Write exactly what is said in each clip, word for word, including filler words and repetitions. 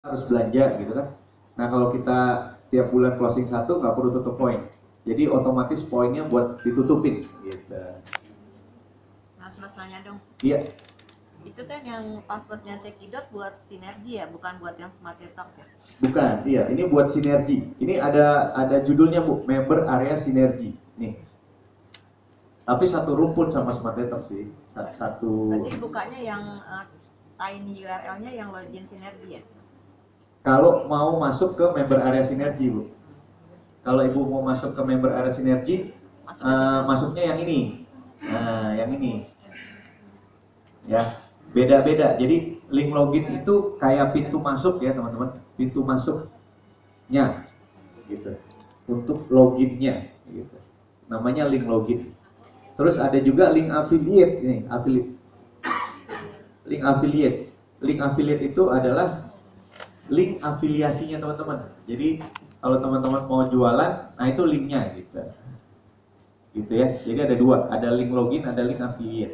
harus belanja gitu kan. Nah kalau kita tiap bulan closing satu nggak perlu tutup poin, jadi otomatis poinnya buat ditutupin gitu. Mas mas nanya dong. Iya. Itu kan yang passwordnya Cekidot buat sinergi ya, bukan buat yang Smart Detox ya? Bukan, iya. Ini buat sinergi. Ini ada ada judulnya bu, member area sinergi. Nih. Tapi satu rumpun sama Smart Detox sih. Satu. Berarti bukanya yang uh, tiny U R L-nya yang login sinergi ya? Kalau mau masuk ke member area sinergi bu. Kalau ibu mau masuk ke member area sinergi, Masuk uh, masuknya yang ini. Nah, yang ini. Ya, beda-beda. Jadi link login itu kayak pintu masuk ya teman-teman. Pintu masuknya, gitu. Untuk loginnya, gitu. Namanya link login. Terus ada juga link affiliate nih, affiliate. Link affiliate. Link affiliate itu adalah link afiliasinya teman-teman. Jadi kalau teman-teman mau jualan, nah itu linknya gitu. Gitu ya. Jadi ada dua, ada link login, ada link affiliate.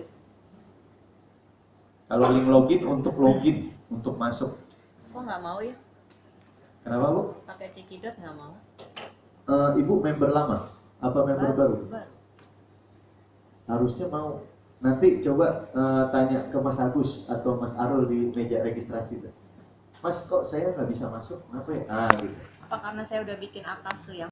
Kalau link login untuk login, untuk masuk. Kok nggak mau ya? Kenapa bu? Pakai Cekidot nggak mau. Uh, ibu member lama? Apa member baru? baru? baru. Harusnya mau. Nanti coba uh, tanya ke Mas Agus atau Mas Arul di meja registrasi tuh. Mas kok saya nggak bisa masuk? Kenapa ya? Ah gitu. Apa karena saya udah bikin atas tuh yang